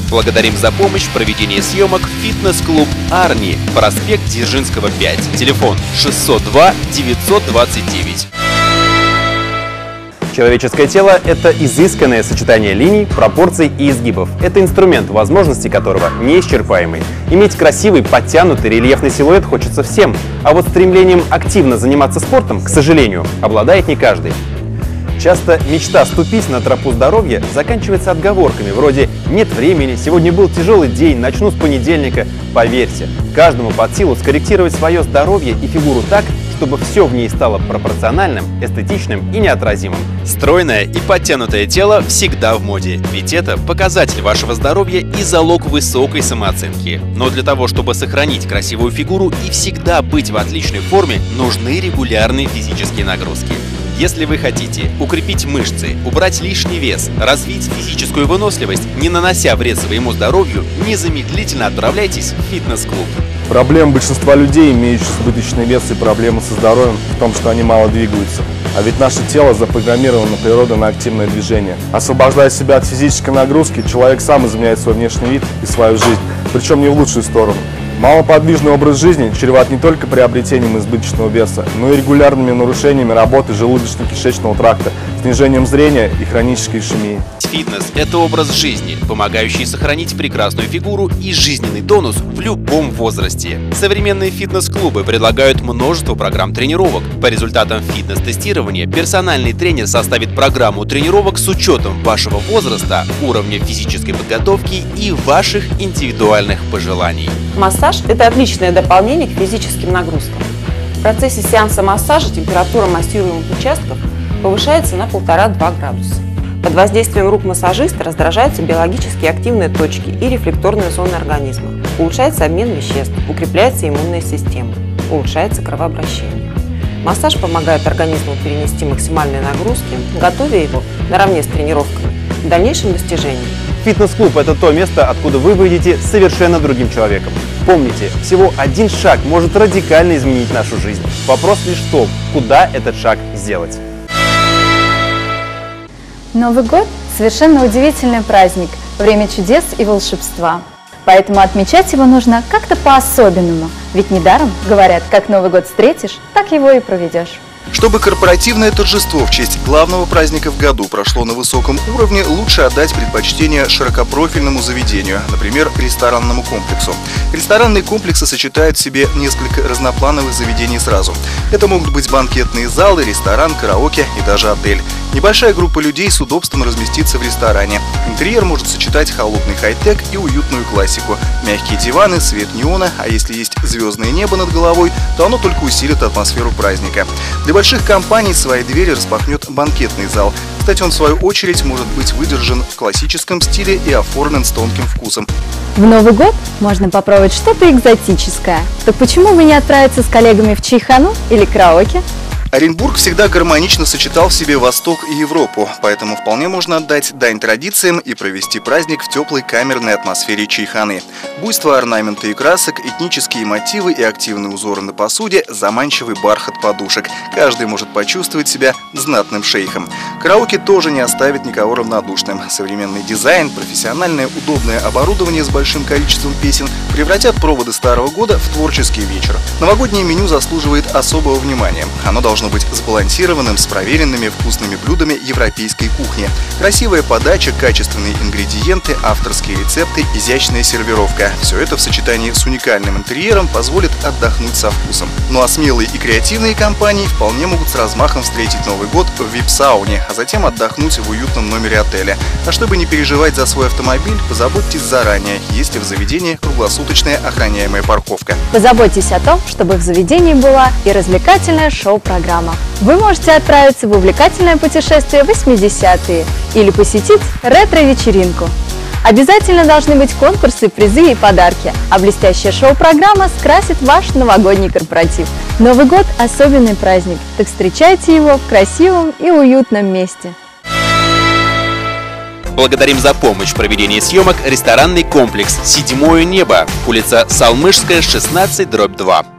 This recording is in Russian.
Благодарим за помощь в проведении съемок фитнес-клуб «Арни», проспект Дзержинского, 5, телефон 602 929. Человеческое тело – это изысканное сочетание линий, пропорций и изгибов. Это инструмент, возможности которого неисчерпаемы. Иметь красивый, подтянутый, рельефный силуэт хочется всем. А вот стремлением активно заниматься спортом, к сожалению, обладает не каждый. Часто мечта ступить на тропу здоровья заканчивается отговорками вроде «нет времени», «сегодня был тяжелый день», «начну с понедельника». Поверьте, каждому под силу скорректировать свое здоровье и фигуру так, чтобы все в ней стало пропорциональным, эстетичным и неотразимым. Стройное и подтянутое тело всегда в моде, ведь это показатель вашего здоровья и залог высокой самооценки. Но для того, чтобы сохранить красивую фигуру и всегда быть в отличной форме, нужны регулярные физические нагрузки. Если вы хотите укрепить мышцы, убрать лишний вес, развить физическую выносливость, не нанося вред своему здоровью, незамедлительно отправляйтесь в фитнес-клуб. Проблема большинства людей, имеющих избыточный вес и проблемы со здоровьем, в том, что они мало двигаются. А ведь наше тело запрограммировано природой на активное движение. Освобождая себя от физической нагрузки, человек сам изменяет свой внешний вид и свою жизнь, причем не в лучшую сторону. Малоподвижный образ жизни чреват не только приобретением избыточного веса, но и регулярными нарушениями работы желудочно-кишечного тракта, снижением зрения и хронической ишемией. Фитнес – это образ жизни, помогающий сохранить прекрасную фигуру и жизненный тонус в любом возрасте. Современные фитнес-клубы предлагают множество программ тренировок. По результатам фитнес-тестирования персональный тренер составит программу тренировок с учетом вашего возраста, уровня физической подготовки и ваших индивидуальных пожеланий. Массаж – это отличное дополнение к физическим нагрузкам. В процессе сеанса массажа температура массируемых участков повышается на 1,5–2 градуса. Под воздействием рук массажиста раздражаются биологически активные точки и рефлекторные зоны организма. Улучшается обмен веществ, укрепляется иммунная система, улучшается кровообращение. Массаж помогает организму перенести максимальные нагрузки, готовя его наравне с тренировками к дальнейшим достижениям. Фитнес-клуб – это то место, откуда вы выйдете совершенно другим человеком. Помните, всего один шаг может радикально изменить нашу жизнь. Вопрос лишь в том, куда этот шаг сделать. Новый год – совершенно удивительный праздник, время чудес и волшебства. Поэтому отмечать его нужно как-то по-особенному. Ведь недаром говорят, как Новый год встретишь, так его и проведешь. Чтобы корпоративное торжество в честь главного праздника в году прошло на высоком уровне, лучше отдать предпочтение широкопрофильному заведению, например, ресторанному комплексу. Ресторанные комплексы сочетают в себе несколько разноплановых заведений сразу. Это могут быть банкетные залы, ресторан, караоке и даже отель. Небольшая группа людей с удобством разместится в ресторане. Интерьер может сочетать холодный хай-тек и уютную классику. Мягкие диваны, свет неона, а если есть звездное небо над головой, то оно только усилит атмосферу праздника. Для больших компаний свои двери распахнет банкетный зал. Кстати, он в свою очередь может быть выдержан в классическом стиле и оформлен с тонким вкусом. В Новый год можно попробовать что-то экзотическое. Так почему бы не отправиться с коллегами в чайхану или караоке? Оренбург всегда гармонично сочетал в себе Восток и Европу, поэтому вполне можно отдать дань традициям и провести праздник в теплой камерной атмосфере чайханы. Буйство орнамента и красок, этнические мотивы и активные узоры на посуде, заманчивый бархат подушек. Каждый может почувствовать себя знатным шейхом. Караоке тоже не оставит никого равнодушным. Современный дизайн, профессиональное удобное оборудование с большим количеством песен превратят проводы Старого года в творческий вечер. Новогоднее меню заслуживает особого внимания. Оно должно быть сбалансированным, с проверенными вкусными блюдами европейской кухни. Красивая подача, качественные ингредиенты, авторские рецепты, изящная сервировка. Все это в сочетании с уникальным интерьером позволит отдохнуть со вкусом. Ну а смелые и креативные компании вполне могут с размахом встретить Новый год в вип-сауне, а затем отдохнуть в уютном номере отеля. А чтобы не переживать за свой автомобиль, позаботьтесь заранее, есть ли в заведении круглосуточная охраняемая парковка. Позаботьтесь о том, чтобы в заведении была и развлекательная шоу-программа. Вы можете отправиться в увлекательное путешествие в 80-е или посетить ретро-вечеринку. Обязательно должны быть конкурсы, призы и подарки, а блестящая шоу-программа скрасит ваш новогодний корпоратив. Новый год – особенный праздник, так встречайте его в красивом и уютном месте. Благодарим за помощь в проведении съемок ресторанный комплекс «Седьмое небо», улица Салмышская, 16/2.